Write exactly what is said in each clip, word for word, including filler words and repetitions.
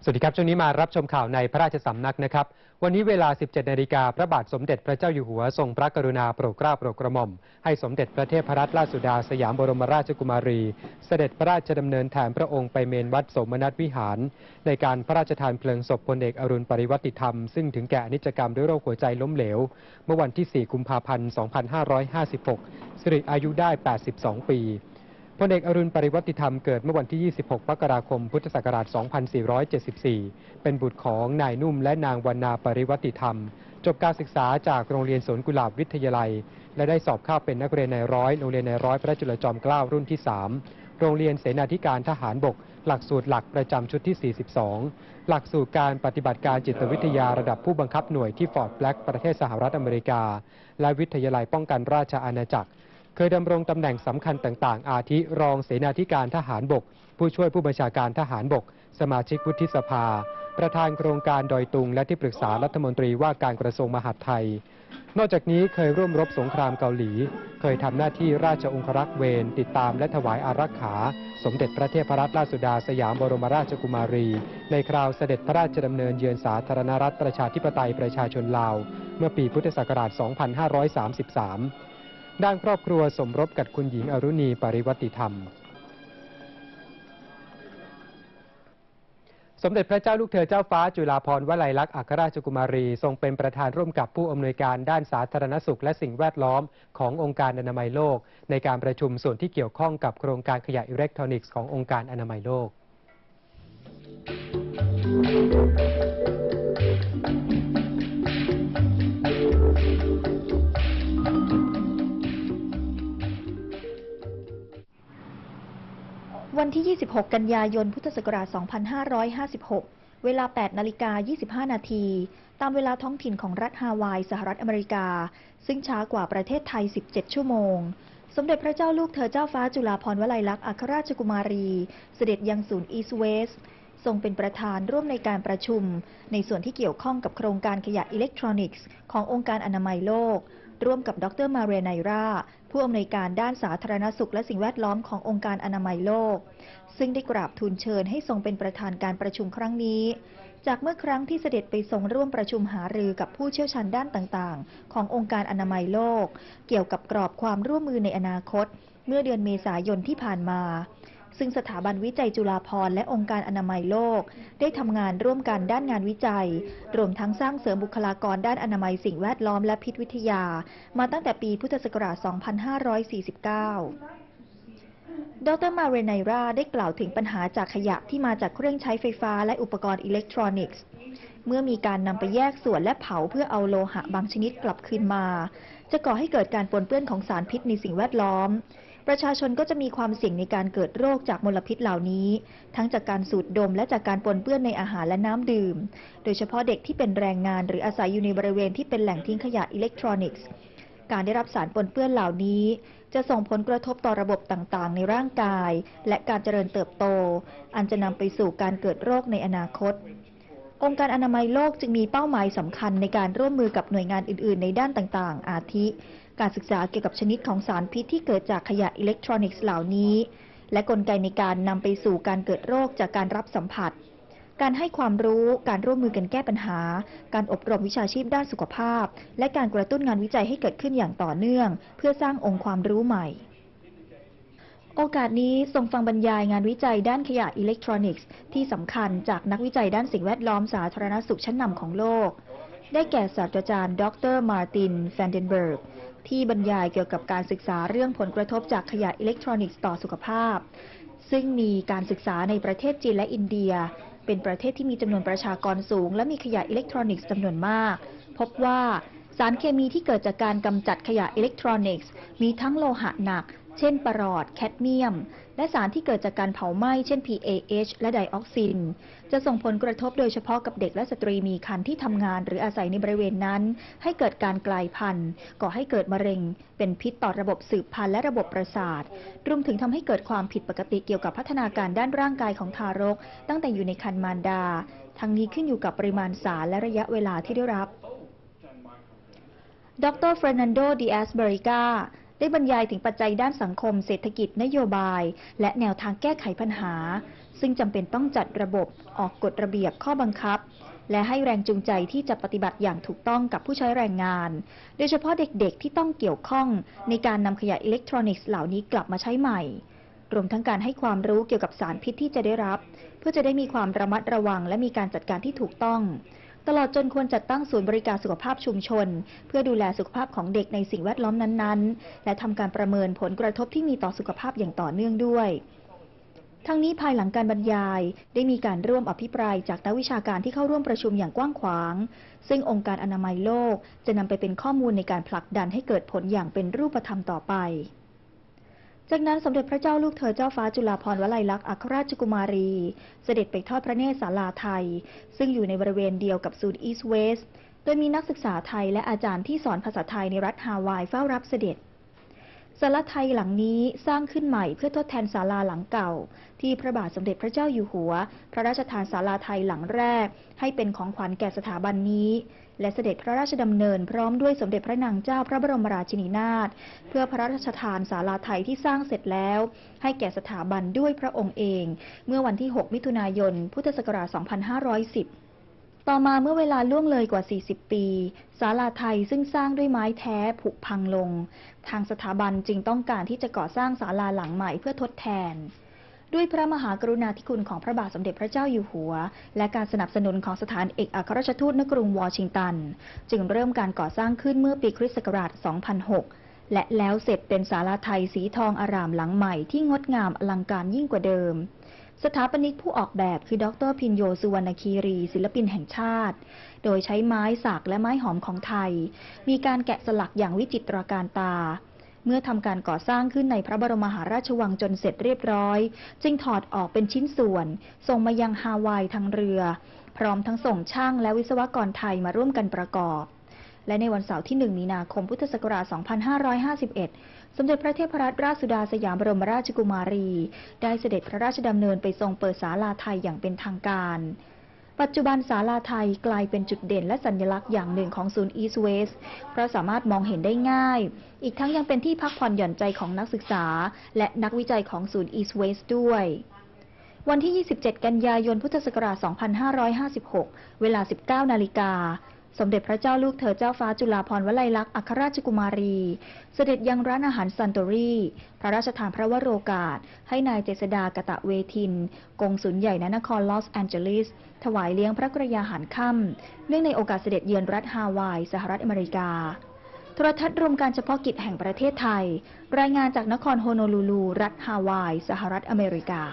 สวัสดีครับช่วงนี้มารับชมข่าวในพระราชสำนักนะครับวันนี้เวลา สิบเจ็ดนาฬิกา พระบาทสมเด็จพระเจ้าอยู่หัวทรงพระกรุณาโปรดเกล้าโปรดกระหม่อมให้สมเด็จพระเทพรัตนราชสุดาสยามบรมราชกุมารีเสด็จพระราชดำเนินแทนพระองค์ไปเมนวัดโสมนัสวิหารในการพระราชทานเพลิงศพพลเอกอรุณปริวัติธรรมซึ่งถึงแก่อนิจกรรมด้วยโรคหัวใจล้มเหลวเมื่อวันที่ สี่ กุมภาพันธ์ สองพันห้าร้อยห้าสิบหก สิริอายุได้ แปดสิบสอง ปีพลเอกอรุณปริวัติธรรมเกิดเมื่อวันที่ ยี่สิบหก มกราคม พุทธศักราช สองพันสี่ร้อยเจ็ดสิบสี่ เป็นบุตรของนายนุ่มและนางวรรณาปริวัติธรรม จบการศึกษาจากโรงเรียนสวนกุหลาบวิทยาลัย และได้สอบเข้าเป็นนักเรียนนายร้อยโรงเรียนนายร้อยพระจุลจอมเกล้ารุ่นที่ สาม โรงเรียนเสนาธิการทหารบก หลักสูตรหลักประจำชุดที่ สี่สิบสอง หลักสูตรการปฏิบัติการจิตวิทยาระดับผู้บังคับหน่วยที่ฟอร์ตแบล็กประเทศสหรัฐอเมริกา และวิทยาลัยป้องกันราชอาณาจักรเคยดำรงตำแหน่งสำคัญต่างๆอาทิรองเสนาธิการทหารบกผู้ช่วยผู้บัญชาการทหารบกสมาชิกวุฒิสภาประธานโครงการดอยตุงและที่ปรึกษารัฐมนตรีว่าการกระทรวงมหาดไทยนอกจากนี้เคยร่วมรบสงครามเกาหลีเคยทำหน้าที่ราชองครักษ์เวรติดตามและถวายอารักขาสมเด็จพระเทพรัตนราชสุดาสยามบรมราชกุมารีในคราวเสด็จพระราชดำเนินเยือนสาธารณรัฐประชาธิปไตยประชาชนลาวเมื่อปีพุทธศักราช สองพันห้าร้อยสามสิบสามด้านครอบครัวสมรสกับคุณหญิงอรุณีปริวัติธรรมสมเด็จพระเจ้าลูกเธอเจ้าฟ้าจุฬาภรณ์วลัยลักษณ์อัครราชกุมารีทรงเป็นประธานร่วมกับผู้อำนวยการด้านสาธารณสุขและสิ่งแวดล้อมขององค์การอนามัยโลกในการประชุมส่วนที่เกี่ยวข้องกับโครงการขยะอิเล็กทรอนิกส์ขององค์การอนามัยโลกวันที่ ยี่สิบหก กันยายน พุทธศักราช สองพันห้าร้อยห้าสิบหก เวลา แปดนาฬิกายี่สิบห้า นาที ตามเวลาท้องถิ่นของรัฐฮาวาย สหรัฐอเมริกา ซึ่งช้ากว่าประเทศไทย สิบเจ็ด ชั่วโมง สมเด็จพระเจ้าลูกเธอเจ้าฟ้าจุฬาภรณ์วลัยลักษณ์อัครราชกุมารี เสด็จยังศูนย์อีสต์เวสต์ทรงเป็นประธานร่วมในการประชุมในส่วนที่เกี่ยวข้องกับโครงการขยะอิเล็กทรอนิกส์ขององค์การอนามัยโลกร่วมกับดรมาเรียไนราผู้อำนวยการด้านสาธารณสุขและสิ่งแวดล้อมขององค์การอนามัยโลกซึ่งได้กราบทูลเชิญให้ทรงเป็นประธานการประชุมครั้งนี้จากเมื่อครั้งที่เสด็จไปทรงร่วมประชุมหารือกับผู้เชี่ยวชาญด้านต่างๆขององค์การอนามัยโลกเกี่ยวกับกรอบความร่วมมือในอนาคตเมื่อเดือนเมษายนที่ผ่านมาซึ่งสถาบันวิจัยจุฬาภรณ์และองค์การอนามัยโลกได้ทำงานร่วมกันด้านงานวิจัยรวมทั้งสร้างเสริมบุคลากรด้านอนามัยสิ่งแวดล้อมและพิษวิทยามาตั้งแต่ปีพุทธศักราช สองพันห้าร้อยสี่สิบเก้า ดรมาเรไนราได้กล่าวถึงปัญหาจากขยะที่มาจากเครื่องใช้ไฟฟ้าและอุปกรณ์อิเล็กทรอนิกส์เมื่อมีการนำไปแยกส่วนและเผาเพื่อเอาโลหะบางชนิดกลับคืนมาจะก่อให้เกิดการปนเปื้อนของสารพิษในสิ่งแวดล้อมประชาชนก็จะมีความเสี่ยงในการเกิดโรคจากมลพิษเหล่านี้ทั้งจากการสูดดมและจากการปนเปื้อนในอาหารและน้ำดื่มโดยเฉพาะเด็กที่เป็นแรงงานหรืออาศัยอยู่ในบริเวณที่เป็นแหล่งทิ้งขยะอิเล็กทรอนิกส์การได้รับสารปนเปื้อนเหล่านี้จะส่งผลกระทบต่อระบบต่างๆในร่างกายและการเจริญเติบโตอันจะนำไปสู่การเกิดโรคในอนาคตองค์การอนามัยโลกจึงมีเป้าหมายสำคัญในการร่วมมือกับหน่วยงานอื่นๆในด้านต่างๆอาทิการศึกษาเกี่ยวกับชนิดของสารพิษที่เกิดจากขยะอิเล็กทรอนิกส์เหล่านี้และกลไกในการนำไปสู่การเกิดโรคจากการรับสัมผัสการให้ความรู้การร่วมมือกันแก้ปัญหาการอบรมวิชาชีพด้านสุขภาพและการกระตุ้นงานวิจัยให้เกิดขึ้นอย่างต่อเนื่องเพื่อสร้างองค์ความรู้ใหม่โอกาสนี้ทรงฟังบรรยายงานวิจัยด้านขยะอิเล็กทรอนิกส์ที่สำคัญจากนักวิจัยด้านสิ่งแวดล้อมสาธารณสุขชั้นนำของโลกได้แก่ศาสตราจารย์ดรมาร์ตินแฟนเดนเบิร์กที่บรรยายเกี่ยวกับการศึกษาเรื่องผลกระทบจากขยะอิเล็กทรอนิกส์ต่อสุขภาพซึ่งมีการศึกษาในประเทศจีนและอินเดียเป็นประเทศที่มีจำนวนประชากรสูงและมีขยะอิเล็กทรอนิกส์จำนวนมากพบว่าสารเคมีที่เกิดจากการกำจัดขยะอิเล็กทรอนิกส์มีทั้งโลหะหนักเช่นปรอดแคดเมียมและสารที่เกิดจากการเผาไหม้เช่น พี เอ เอช และไดออกซินจะส่งผลกระทบโดยเฉพาะกับเด็กและสตรีมีครรภ์ที่ทำงานหรืออาศัยในบริเวณนั้นให้เกิดการกลายพันธุ์ก่อให้เกิดมะเร็งเป็นพิษต่อระบบสืบพันธุ์และระบบประสาทรวมถึงทำให้เกิดความผิดปกติเกี่ยวกับพัฒนาการด้านร่างกายของทารกตั้งแต่อยู่ในครรภ์มารดาทั้งนี้ขึ้นอยู่กับปริมาณสารและระยะเวลาที่ได้รับดรเฟรนันโด ดิอาสเบริกาได้บรรยายถึงปัจจัยด้านสังคมเศรษฐกิจนโยบายและแนวทางแก้ไขปัญหาซึ่งจำเป็นต้องจัดระบบออกกฎระเบียบข้อบังคับและให้แรงจูงใจที่จะปฏิบัติอย่างถูกต้องกับผู้ใช้แรงงานโดยเฉพาะเด็กๆที่ต้องเกี่ยวข้องในการนำขยะอิเล็กทรอนิกส์เหล่านี้กลับมาใช้ใหม่รวมทั้งการให้ความรู้เกี่ยวกับสารพิษที่จะได้รับเพื่อจะได้มีความระมัดระวังและมีการจัดการที่ถูกต้องตลอดจนควรจัดตั้งศูนย์บริการสุขภาพชุมชนเพื่อดูแลสุขภาพของเด็กในสิ่งแวดล้อมนั้นๆและทำการประเมินผลกระทบที่มีต่อสุขภาพอย่างต่อเนื่องด้วยทั้งนี้ภายหลังการบรรยายได้มีการร่วมอภิปรายจากนักวิชาการที่เข้าร่วมประชุมอย่างกว้างขวางซึ่งองค์การอนามัยโลกจะนำไปเป็นข้อมูลในการผลักดันให้เกิดผลอย่างเป็นรูปธรรมต่อไปจากนั้นสมเด็จพระเจ้าลูกเธอเจ้าฟ้าจุฬาภรณ์วลัยลักษณ์อัครราชกุมารีเสด็จไปทอดพระเนตรศาลาไทยซึ่งอยู่ในบริเวณเดียวกับศูนย์อีสต์เวสต์โดยมีนักศึกษาไทยและอาจารย์ที่สอนภาษาไทยในรัฐฮาวายเฝ้ารับเสด็จศาลาไทยหลังนี้สร้างขึ้นใหม่เพื่อทดแทนศาลาหลังเก่าที่พระบาทสมเด็จพระเจ้าอยู่หัวพระราชทานศาลาไทยหลังแรกให้เป็นของขวัญแก่สถาบันนี้และเสด็จพระราชดำเนินพร้อมด้วยสมเด็จพระนางเจ้าพระบรมราชินีนาถเพื่อพระราชทานศาลาไทยที่สร้างเสร็จแล้วให้แก่สถาบันด้วยพระองค์เองเมื่อวันที่หกมิถุนายนพุทธศักราชสองพันห้าร้อยสิบต่อมาเมื่อเวลาล่วงเลยกว่าสี่สิบปีศาลาไทยซึ่งสร้างด้วยไม้แท้ผุพังลงทางสถาบันจึงต้องการที่จะก่อสร้างศาลาหลังใหม่เพื่อทดแทนด้วยพระมหากรุณาธิคุณของพระบาทสมเด็จพระเจ้าอยู่หัวและการสนับสนุนของสถานเอกอัครราชทูตณกรุงวอชิงตันจึงเริ่มการก่อสร้างขึ้นเมื่อปีคริสต์ศักราช สองพันหก และแล้วเสร็จเป็นศาลาไทยสีทองอร่ามหลังใหม่ที่งดงามอลังการยิ่งกว่าเดิมสถาปนิกผู้ออกแบบคือดร.พินโยสุวรรณคีรีศิลปินแห่งชาติโดยใช้ไม้สักและไม้หอมของไทยมีการแกะสลักอย่างวิจิตรการตาเมื่อทำการก่อสร้างขึ้นในพระบรมมหาราชวังจนเสร็จเรียบร้อยจึงถอดออกเป็นชิ้นส่วนส่งมายังฮาวายทางเรือพร้อมทั้งส่งช่างและวิศวกรไทยมาร่วมกันประกอบและในวันเสาร์ที่หนึ่งมีนาคมพุทธศักราช สองพันห้าร้อยห้าสิบเอ็ด สมเด็จพระเทพรัตนราชสุดาสยามบรมราชกุมารีได้เสด็จพระราชดำเนินไปทรงเปิดศาลาไทยอย่างเป็นทางการปัจจุบันศาลาไทยกลายเป็นจุดเด่นและสัญลักษณ์อย่างหนึ่งของศูนย์อีสต์เวสต์เพราะสามารถมองเห็นได้ง่ายอีกทั้งยังเป็นที่พักผ่อนหย่อนใจของนักศึกษาและนักวิจัยของศูนย์อีสต์เวสต์ด้วยวันที่ยี่สิบเจ็ดกันยายนพุทธศักราช สองพันห้าร้อยห้าสิบหก เวลา สิบเก้านาฬิกาสมเด็จพระเจ้าลูกเธอเจ้าฟ้าจุฬาภรณ์วลัยลักษณ์อัครราชกุมารีเสด็จยังร้านอาหารซันโตรีพระราชทานพระวโรกาสให้นายเจษฎากตะเวทินกงสุลใหญ่ณนครลอสแอนเจลิสถวายเลี้ยงพระกรยาหารค่ำเนื่องในโอกาสเสด็จเยือนรัฐฮาวายสหรัฐอเมริกาโทรทัศน์รวมการเฉพาะกิจแห่งประเทศไทยรายงานจากนครโฮโนลูลูรัฐฮาวายสหรัฐอเมริกา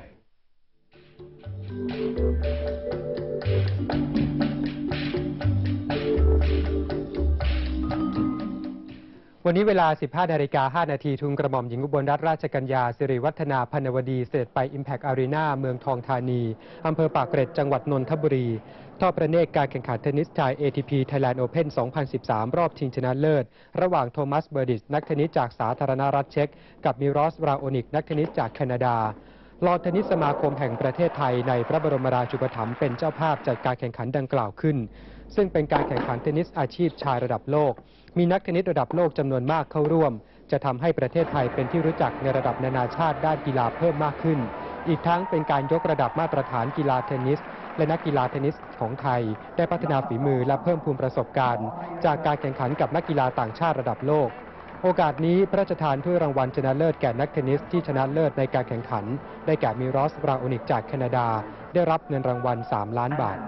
วันนี้เวลา สิบห้านาฬิกาห้านาทีทุนกระหม่อมหญิงอุบลรัตนราชกัญญาสิริวัฒนาพรรณวดีเสด็จไป Impact Arena เมืองทองธานีอำเภอปากเกร็ดจังหวัดนนทบุรีทอดพระเนตรการแข่งขันเทนนิสชาย เอ ที พี Thailand Open สองพันสิบสาม รอบชิงชนะเลิศระหว่างโทมัสเบอร์ดิชนักเทนนิสจากสาธารณรัฐเช็กกับมิรอสราโอนิกนักเทนนิสจากแคนาดาลอนเทนนิสสมาคมแห่งประเทศไทยในพระบรมราชูปถัมภ์เป็นเจ้าภาพจัดการแข่งขันดังกล่าวขึ้นซึ่งเป็นการแข่งขันเทนนิสอาชีพชายระดับโลกมีนักเทนนิสระดับโลกจำนวนมากเข้าร่วมจะทำให้ประเทศไทยเป็นที่รู้จักในระดับนานาชาติด้านกีฬาเพิ่มมากขึ้นอีกทั้งเป็นการยกระดับมาตรฐานกีฬาเทนนิสและนักกีฬาเทนนิสของไทยได้พัฒนาฝีมือและเพิ่มพูนประสบการณ์จากการแข่งขันกับนักกีฬาต่างชาติระดับโลกโอกาสนี้พระราชทานถ้วยรางวัลชนะเลิศแก่นักเทนนิสที่ชนะเลิศในการแข่งขันได้แก่มิรอสราโอนิกจากแคนาดาได้รับเงินรางวัลสามล้านบาท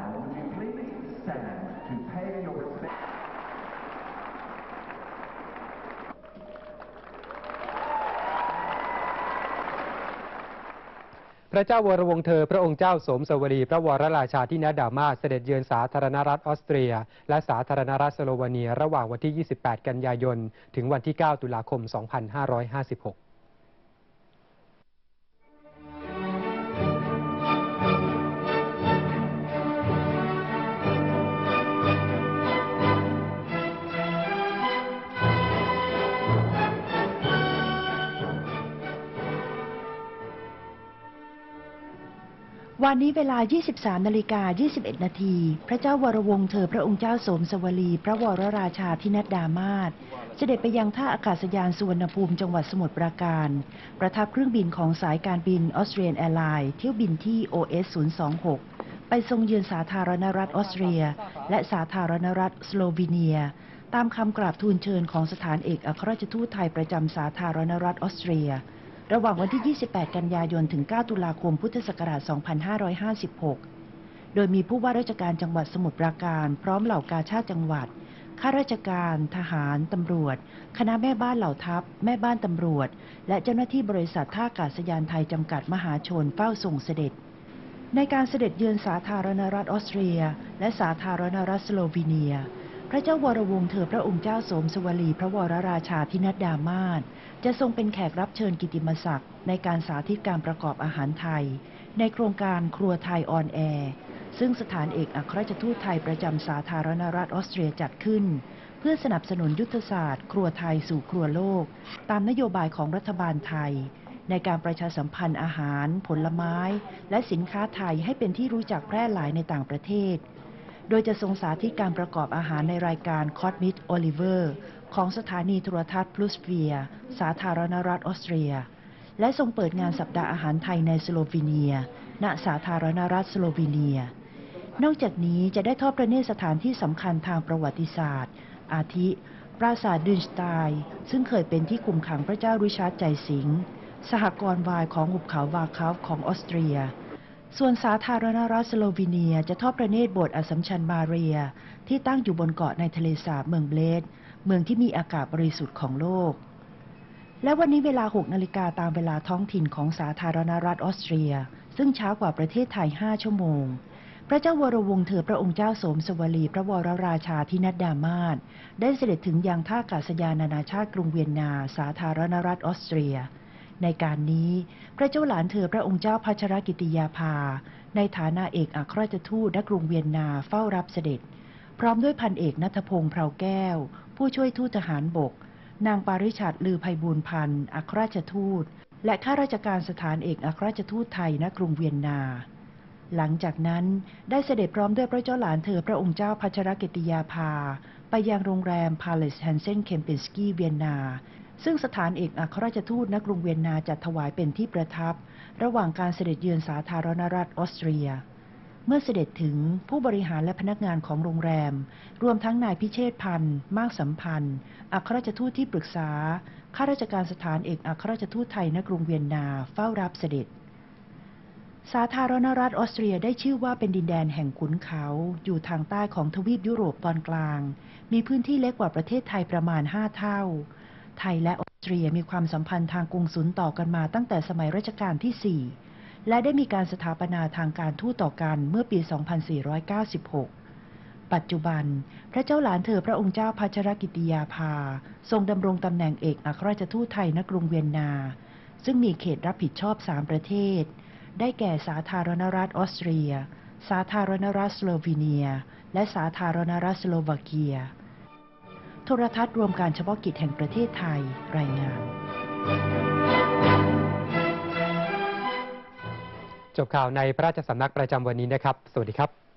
พระเจ้าวรวงศ์เธอพระองค์เจ้าสมสวรีพระวรราชาธินาดามาสเสด็จเยือนสาธารณรัฐออสเตรียและสาธารณรัฐสโลวาเนียระหว่างวันที่ ยี่สิบแปด กันยายนถึงวันที่ เก้า ตุลาคม สองพันห้าร้อยห้าสิบหกวันนี้เวลา ยี่สิบสามนาฬิกายี่สิบเอ็ด นาทีพระเจ้าวรวงศ์เธอพระองค์เจ้าสมสวลีพระวรราชาธินัดดามาศเสด็จไปยังท่าอากาศยานสุวรรณภูมิจังหวัดสมุทรปราการ ประทับเครื่องบินของสายการบินออสเตรียนแอร์ไลน์เที่ยวบินที่ โอ เอส ศูนย์ สอง หก ไปทรงเยือนสาธารณรัฐออสเตรียและสาธารณรัฐสโลวีเนียตามคำกราบทูลเชิญของสถานเอกอัครราชทูตไทยประจำสาธารณรัฐออสเตรียระหว่างวันที่ ยี่สิบแปด กันยายน ถึง เก้า ตุลาคม พุทธศักราช สองพันห้าร้อยห้าสิบหก โดยมีผู้ว่าราชการจังหวัดสมุทรปราการพร้อมเหล่ากาชาดจังหวัดข้าราชการทหารตำรวจคณะแม่บ้านเหล่าทัพแม่บ้านตำรวจและเจ้าหน้าที่บริษัทท่าอากาศยานไทยจำกัดมหาชนเฝ้าส่งเสด็จในการเสด็จเยือนสาธารณรัฐออสเตรียและสาธารณรัฐสโลวีเนียพระเจ้าวรวงศ์เธอพระองค์เจ้าโสมสวลีพระวรราชาธินัดดามาศจะทรงเป็นแขกรับเชิญกิตติมศักดิ์ในการสาธิตการประกอบอาหารไทยในโครงการครัวไทยออนแอร์ซึ่งสถานเอกอัครราชทูตไทยประจำสาธารณรัฐออสเตรียจัดขึ้นเพื่อสนับสนุนยุทธศาสตร์ครัวไทยสู่ครัวโลกตามนโยบายของรัฐบาลไทยในการประชาสัมพันธ์อาหารผลไม้และสินค้าไทยให้เป็นที่รู้จักแพร่หลายในต่างประเทศโดยจะทรงสาธิตการประกอบอาหารในรายการคอตมิดโอลิเวอร์ของสถานีโทรทัศน์พลูสเฟียสาธารณรัฐออสเตรียและทรงเปิดงานสัปดาห์อาหารไทยในสโลวีเนียณสาธารณรัฐสโลวีเนียนอกจากนี้จะได้ทอดพระเนตรสถานที่สำคัญทางประวัติศาสตร์อาทิปราสาทดุนสไตน์ซึ่งเคยเป็นที่คุมขังพระเจ้าริชาร์ดใจสิงห์สหกรณ์ไวน์ของหุบเขาวาคาฟของออสเตรียส่วนสาธารณรัฐสโลวีเนียจะทอดพระเนตรโบสถ์อัสสัมชัญมาเรียที่ตั้งอยู่บนเกาะในทะเลสาบเมืองเบลดเมืองที่มีอากาศบริสุทธิ์ของโลกและวันนี้เวลา หก นาฬิกาตามเวลาท้องถิ่นของสาธารณรัฐออสเตรียซึ่งช้ากว่าประเทศไทยห้าชั่วโมงพระเจ้าวรวงศ์เธอพระองค์เจ้าโสมสวลีพระวรราชาธินัดดามาศได้เสด็จถึงยังท่าอากาศยานนานาชาติกรุงเวียนนาสาธารณรัฐออสเตรียในการนี้พระเจ้าหลานเธอพระองค์เจ้าพัชรกิติยาภาในฐานะเอกอัครราชทูตณกรุงเวียนนาเฝ้ารับเสด็จพร้อมด้วยพันเอกณัฐพงษ์เพราแก้วผู้ช่วยทูตทหารบกนางปาริชาติลือไพบูลย์พันธ์อัครราชทูตและข้าราชการสถานเอกอัครราชทูตไทยณกรุงเวียนนาหลังจากนั้นได้เสด็จพร้อมด้วยพระเจ้าหลานเธอพระองค์เจ้าพัชรกิติยาภาไปยังโรงแรมพาเลสแฮนเซนเคมเปนสกี้เวียนนาซึ่งสถานเอกอัครราชทูตณกรุงเวียนนาจัดถวายเป็นที่ประทับระหว่างการเสด็จเยือนสาธารณรัฐออสเตรียเมื่อเสด็จถึงผู้บริหารและพนักงานของโรงแรมรวมทั้งนายพิเชษพันธ์มากสัมพันธ์อัครราชทูตที่ปรึกษาข้าราชการสถานเอกอัครราชทูตไทยณกรุงเวียนนาเฝ้ารับเสด็จสาธารณรัฐออสเตรียได้ชื่อว่าเป็นดินแดนแห่งขุนเขาอยู่ทางใต้ของทวีปยุโรปตอนกลางมีพื้นที่เล็กกว่าประเทศไทยประมาณห้าเท่าไทยและออสเตรียมีความสัมพันธ์ทางกงสุลต่อกันมาตั้งแต่สมัยรัชกาลที่สี่และได้มีการสถาปนาทางการทูตต่อกันเมื่อปี สองพันสี่ร้อยเก้าสิบหก ปัจจุบันพระเจ้าหลานเธอพระองค์เจ้าพัชรกิติยาภาทรงดำรงตำแหน่งเอกอัครราชทูตไทยณกรุงเวียนนาซึ่งมีเขตรับผิดชอบสามประเทศได้แก่สาธารณรัฐออสเตรียสาธารณรัฐสโลวีเนียและสาธารณรัฐสโลวาเกียโทรทัศน์รวมการเฉพาะกิจแห่งประเทศไทยรายงานจบข่าวในพระราชสำนักประจำวันนี้นะครับสวัสดีครับ